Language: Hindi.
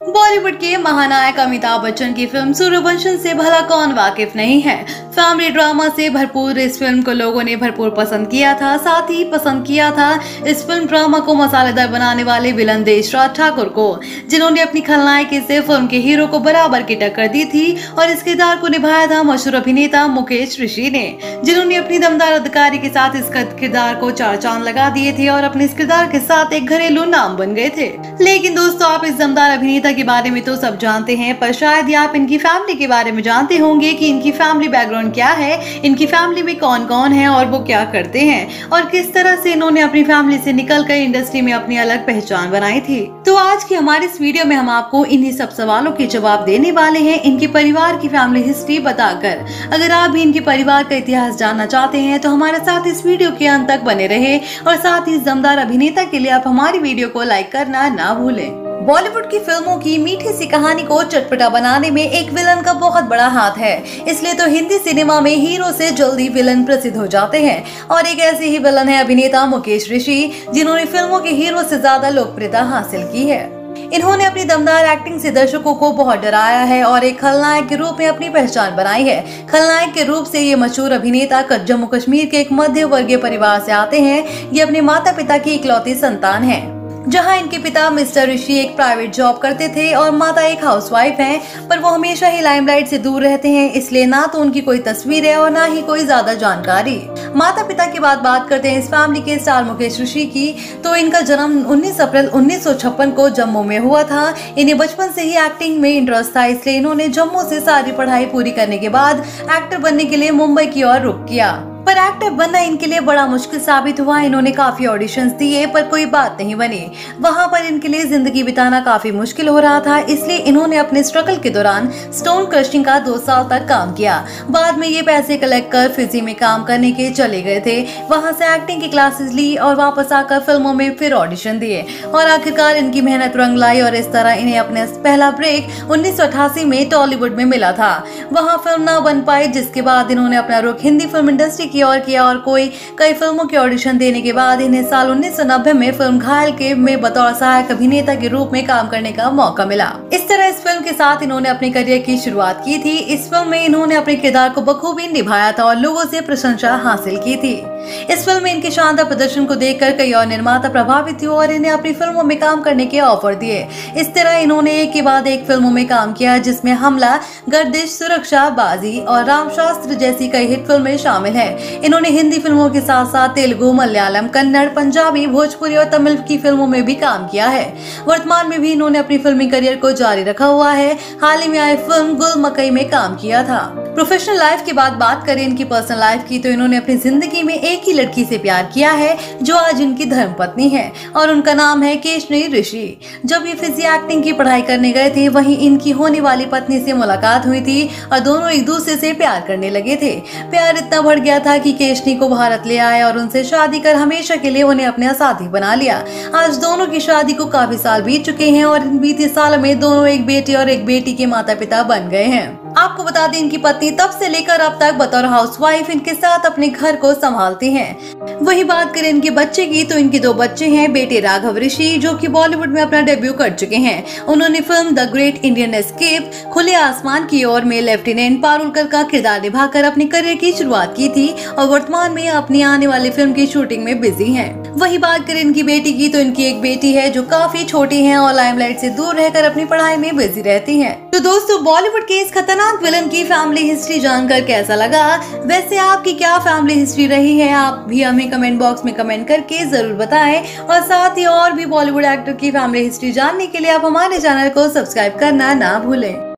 बॉलीवुड के महानायक अमिताभ बच्चन की फिल्म सूर्यवंशम से भला कौन वाकिफ नहीं है। फैमिली ड्रामा से भरपूर इस फिल्म को लोगों ने भरपूर पसंद किया था। साथ ही पसंद किया था इस फिल्म ड्रामा को मसालेदार बनाने वाले विलन देशराज ठाकुर को, जिन्होंने अपनी खलनायकी से फिल्म के हीरो को बराबर की टक्कर दी थी। और इस किरदार को निभाया था मशहूर अभिनेता मुकेश ऋषि ने, जिन्होंने अपनी दमदार अदाकारी के साथ इस किरदार को 4 चांद लगा दिए थे और अपने इस किरदार के साथ एक घरेलू नाम बन गए थे। लेकिन दोस्तों, आप इस दमदार अभिनेता के बारे में तो सब जानते हैं, पर शायद ही आप इनकी फैमिली के बारे में जानते होंगे कि इनकी फैमिली बैकग्राउंड क्या है, इनकी फैमिली में कौन कौन है और वो क्या करते हैं और किस तरह से इन्होंने अपनी फैमिली से निकलकर इंडस्ट्री में अपनी अलग पहचान बनाई थी। तो आज की हमारी इस वीडियो में हम आपको इन्हीं सब सवालों के जवाब देने वाले हैं, इनके परिवार की फैमिली हिस्ट्री बताकर। अगर आप भी इनके परिवार का इतिहास जानना चाहते हैं तो हमारे साथ इस वीडियो के अंत तक बने रहे और साथ ही इस दमदार अभिनेता के लिए आप हमारी वीडियो को लाइक करना ना भूलें। बॉलीवुड की फिल्मों की मीठी सी कहानी को चटपटा बनाने में एक विलन का बहुत बड़ा हाथ है, इसलिए तो हिंदी सिनेमा में हीरो से जल्दी विलन प्रसिद्ध हो जाते हैं। और एक ऐसे ही विलन है अभिनेता मुकेश ऋषि, जिन्होंने फिल्मों के हीरो से ज्यादा लोकप्रियता हासिल की है। इन्होंने अपनी दमदार एक्टिंग से दर्शकों को बहुत डराया है और एक खलनायक के रूप में अपनी पहचान बनाई है। खलनायक के रूप से ये मशहूर अभिनेता जम्मू कश्मीर के एक मध्य वर्गीय परिवार से आते हैं। ये अपने माता पिता की इकलौती संतान है, जहां इनके पिता मिस्टर ऋषि एक प्राइवेट जॉब करते थे और माता एक हाउसवाइफ हैं, पर वो हमेशा ही लाइमलाइट से दूर रहते हैं, इसलिए ना तो उनकी कोई तस्वीर है और ना ही कोई ज्यादा जानकारी। माता पिता की बात करते हैं इस फैमिली के स्टार मुकेश ऋषि की, तो इनका जन्म 19 अप्रैल 1956 को जम्मू में हुआ था। इन्हें बचपन से ही एक्टिंग में इंटरेस्ट था, इसलिए इन्होंने जम्मू से सारी पढ़ाई पूरी करने के बाद एक्टर बनने के लिए मुंबई की ओर रुख किया। पर एक्टर बनना इनके लिए बड़ा मुश्किल साबित हुआ। इन्होंने काफी ऑडिशंस दिए पर कोई बात नहीं बनी। वहां पर इनके लिए जिंदगी बिताना काफी मुश्किल हो रहा था, इसलिए इन्होंने अपने स्ट्रगल के दौरान स्टोन क्रशिंग का 2 साल तक काम किया। बाद में ये पैसे कलेक्ट कर फिजी में काम करने के चले गए थे। वहां से एक्टिंग की क्लासेस ली और वापस आकर फिल्मों में फिर ऑडिशन दिए और आखिरकार इनकी मेहनत रंग लाई और इस तरह इन्हें अपना पहला ब्रेक 1988 में टॉलीवुड में मिला था। वहाँ फिल्म न बन पाई, जिसके बाद इन्होंने अपना रुख हिंदी फिल्म इंडस्ट्री की ओर किया और कई फिल्मों के ऑडिशन देने के बाद इन्हें साल 1990 में फिल्म घायल के में बतौर सहायक अभिनेता के रूप में काम करने का मौका मिला। इस तरह इस फिल्म के साथ इन्होंने अपने करियर की शुरुआत की थी। इस फिल्म में इन्होंने अपने किरदार को बखूबी निभाया था और लोगों से प्रशंसा हासिल की थी। इस फिल्म में इनके शानदार प्रदर्शन को देखकर कई और निर्माता प्रभावित हुए और इन्हें अपनी फिल्मों में काम करने के ऑफर दिए। इस तरह इन्होंने एक के बाद एक फिल्मों में काम किया, जिसमें हमला, गर्दिश, सुरक्षा, बाजी और रामशास्त्र जैसी कई हिट फिल्में शामिल हैं। इन्होंने हिंदी फिल्मों के साथ साथ तेलुगु, मलयालम, कन्नड़, पंजाबी, भोजपुरी और तमिल की फिल्मों में भी काम किया है। वर्तमान में भी इन्होंने अपनी फिल्मी करियर को जारी रखा हुआ है। हाल ही में आई फिल्म गुल मकई में काम किया था। प्रोफेशनल लाइफ की बात करें इनकी पर्सनल लाइफ की, तो इन्होंने अपनी जिंदगी में एक ही लड़की से प्यार किया है, जो आज इनकी धर्मपत्नी है और उनका नाम है केशनी ऋषि। जब ये फिजी एक्टिंग की पढ़ाई करने गए थे, वहीं इनकी होने वाली पत्नी से मुलाकात हुई थी और दोनों एक दूसरे से प्यार करने लगे थे। प्यार इतना बढ़ गया था कि केशनी को भारत ले आए और उनसे शादी कर हमेशा के लिए उन्हें अपना साथी बना लिया। आज दोनों की शादी को काफी साल बीत चुके हैं और इन बीते सालों में दोनों एक बेटे और एक बेटी के माता पिता बन गए हैं। आपको बता दें, इनकी पत्नी तब से लेकर अब तक बतौर हाउसवाइफ इनके साथ अपने घर को संभालती हैं। वही बात करें इनके बच्चे की, तो इनके 2 बच्चे हैं। बेटे राघव ऋषि, जो कि बॉलीवुड में अपना डेब्यू कर चुके हैं। उन्होंने film the great Indian escape, खुले आसमान की ओर में लेफ्टिनेंट पारुलकर का किरदार निभाकर अपनी करियर की शुरुआत की थी और वर्तमान में अपनी आने वाली फिल्म की शूटिंग में बिजी हैं। वही बात करें इनकी बेटी की, तो इनकी एक बेटी है जो काफी छोटी है और लाइमलाइट से दूर रहकर अपनी पढ़ाई में बिजी रहती है। तो दोस्तों, बॉलीवुड के इस खतरनाक विलन की फैमिली हिस्ट्री जानकर कैसा लगा? वैसे आपकी क्या फैमिली हिस्ट्री रही है? आप भी हमें कमेंट बॉक्स में कमेंट करके जरूर बताएं और साथ ही और भी बॉलीवुड एक्टर की फैमिली हिस्ट्री जानने के लिए आप हमारे चैनल को सब्सक्राइब करना ना भूलें।